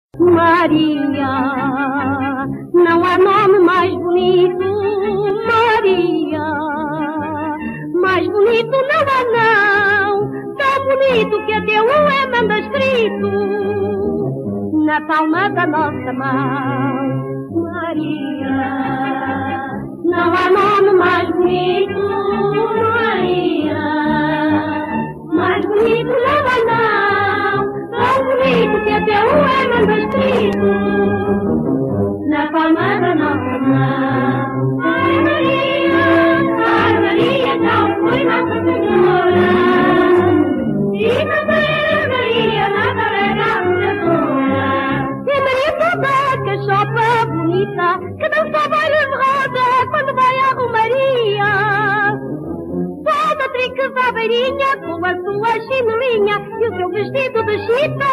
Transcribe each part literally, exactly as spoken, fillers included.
Maria, não há nome mais bonito, Maria, mais bonito não há não, tão bonito que até o é manda escrito na palma da nossa mão. Maria, não há nome mais bonito, Maria, mais bonito não há não, tão bonito que até o é manda escrito na palma da nossa mão. Ai Maria, ai Maria, não foi Nossa Senhora, e não era Maria, nada era Senhora. E Maria toda que chopa bonita, que dança bailes de roda quando vai a Romaria. Toda trinca à beirinha com a sua chinelinha e o seu vestido de chita.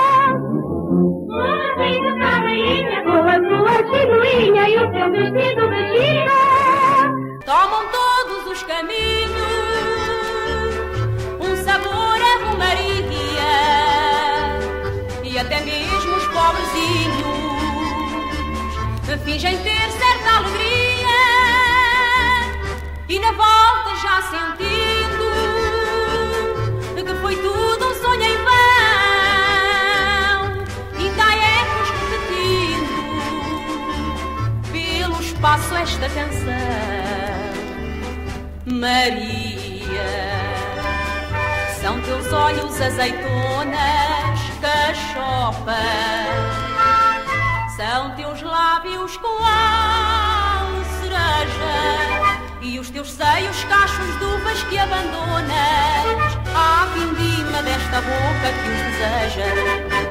Toda trinca à beirinha com a sua chinelinha e o seu vestido de chita. Tomam todos os caminhos um sabor a romaria, e até mesmo os pobrezinhos fingem ter certa alegria, e na volta já sentindo que foi tudo um sonho em vão, ainda ecos repetindo pelo espaço esta canção. Maria, são teus olhos azeitonas, cachopas, são teus lábios com a cereja, e os teus seios cachos de uvas que abandonas à vindima desta boca que os deseja.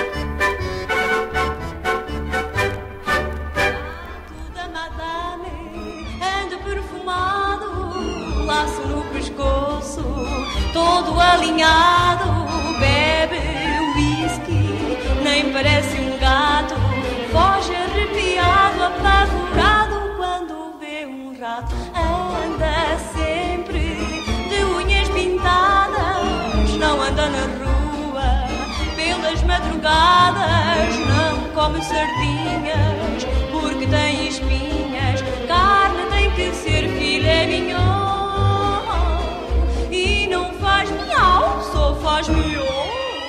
Toda madame anda perfumado, laço no pescoço, todo alinhado, bebe whisky, nem parece um gato, foge arrepiado, apavorado quando vê um rato. Anda sempre de unhas pintadas, não anda na rua pelas madrugadas, não come sardinhas porque tem espinhas, carne tem que ser filé mignon, e não faz miau, só faz miau.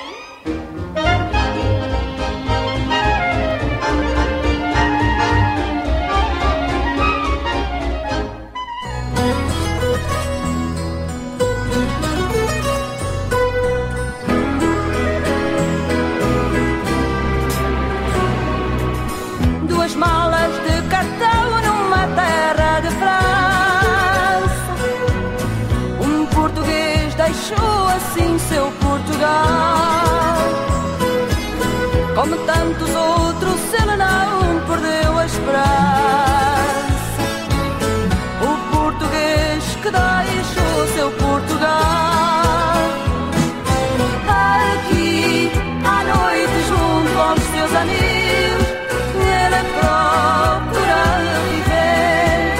Malas de cartão numa terra de França, um português deixou assim seu Portugal. Como tantos outros, ele não perdeu a esperança, o português que deixou seu Portugal. Aqui à noite junto aos seus amigos, procura viver,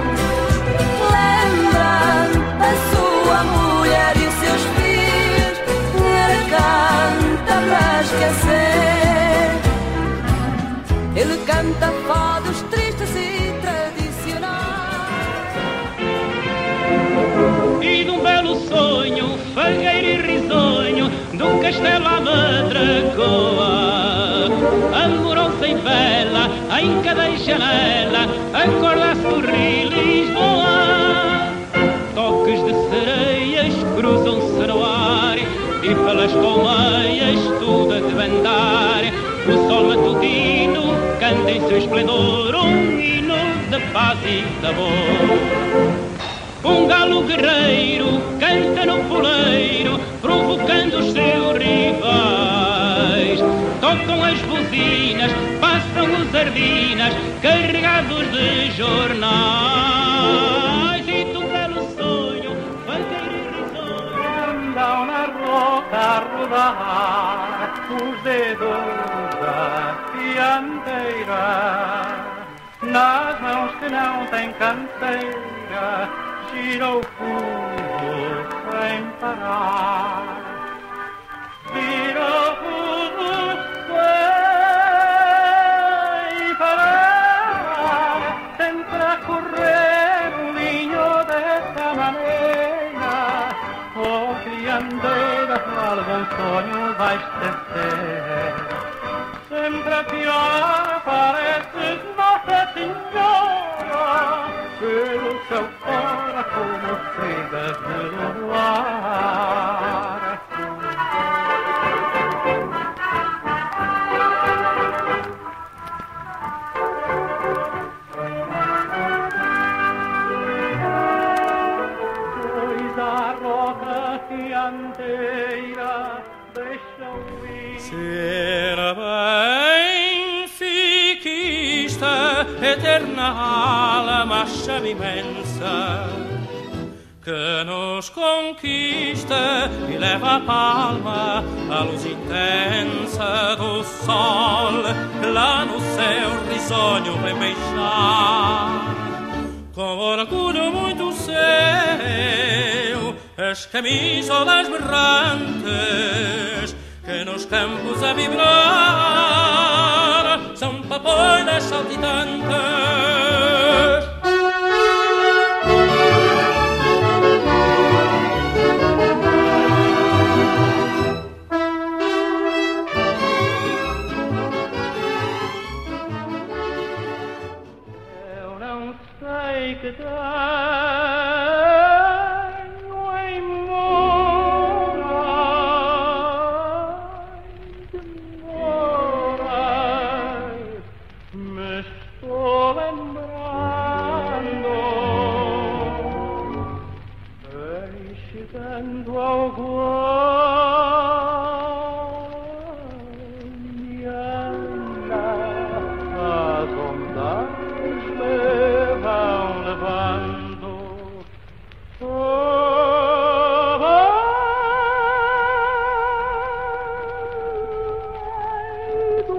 lembra a sua mulher e os seus filhos, ele canta para esquecer, ele canta fados tristes e tradicionais. E de um belo sonho, fagueiro e risonho, do castelo à madragoa, amorosa e bela, em cada janela, acorda-se do Rio Lisboa. Toques de sereias cruzam-se no ar, e pelas colmeias tudo a debandar. O sol matutino canta em seu esplendor um hino de paz e de amor. Um galo guerreiro canta no poleiro, provocando os seus rivais. Tocam as buzinas, passam os sardinas, carregados de jornais. E do belo sonho, vaqueiro e risonho, andam na roca a rodar os dedos da fiandeira, nas mãos que não têm canteira, gira o fumo sem parar. Gira o fumo sem sempre pior, parece Nossa Senhora, pelo seu fora como cegas de luar. Pois a roca dianteira ser benfiquista, eterna alma chama imensa que nos conquista e leva a palma a luz intensa do sol que lá no céu risonho vem beijar com orgulho muito seu as camisolas berrantes que nos campos a vibrar são papoilas saltitantes. Eu não sei que tenho em chegando ao Guadiana, as ondas me vão levando. Oh, ai, do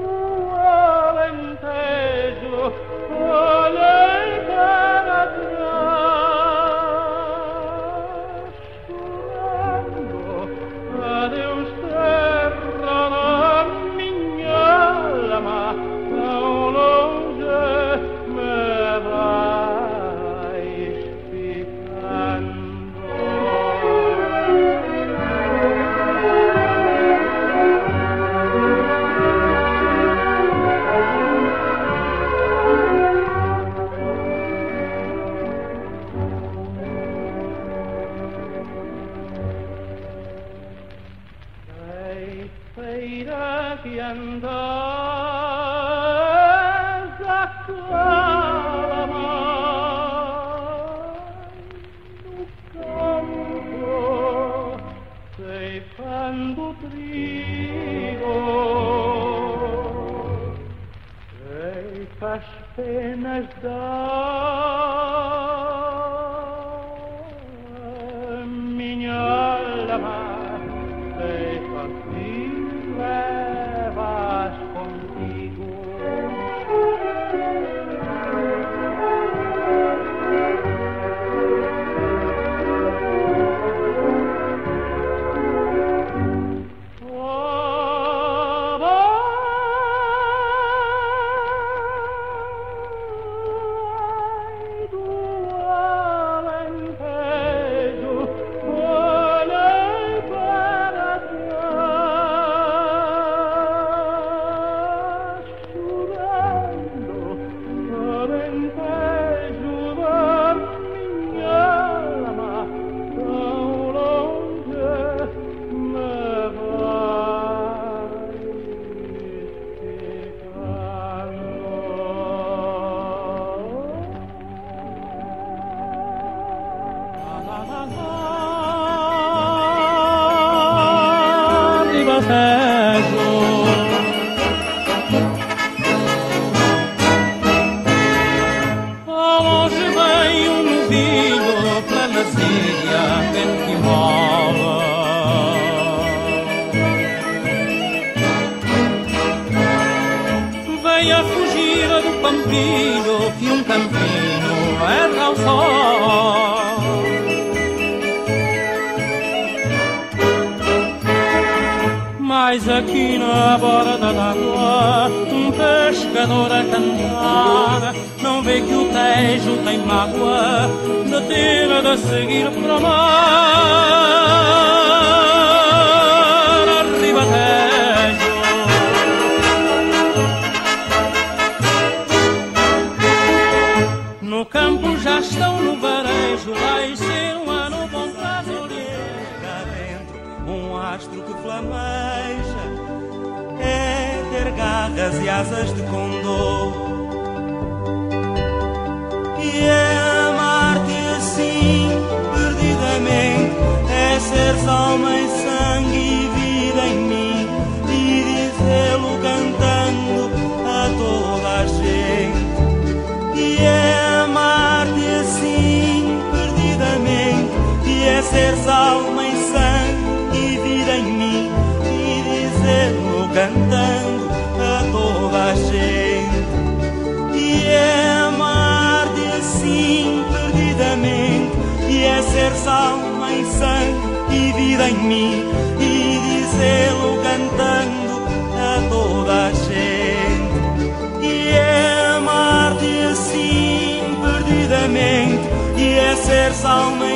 Alentejo, olhei para trás. Adeus terra da minha alma, tão longe me vais ficando. Feira que andas a clamar no campo, ceifando trigo, ceifas penas da minha alma. Levas contigo oh, ai do Alentejo, olhei para trás chorando, Alentejo da minha alma, tão longe me vais ficando. Ao longe vem um novilho pela Masília, vento que rola. Vem a fugir do pampilho que um campinho erra ao sol. Mas aqui na borda d'água um pescador a cantar não vê que o Tejo tem mágoa de ter de seguir para o mar. Arriba Tejo, garras e asas de condor. E amar-te assim, perdidamente, é seres alma e sangue e vida em mim, e dizê-lo cantando a toda a gente. E é amar-te assim, perdidamente, e é seres alma e sangue e vida em mim, e dizê-lo cantando a toda a gente. E é amar-te assim, perdidamente, e é seres alma e sangue e vida em mim, e dizê-lo cantando a toda a gente. E é amar-te assim, perdidamente, e é seres alma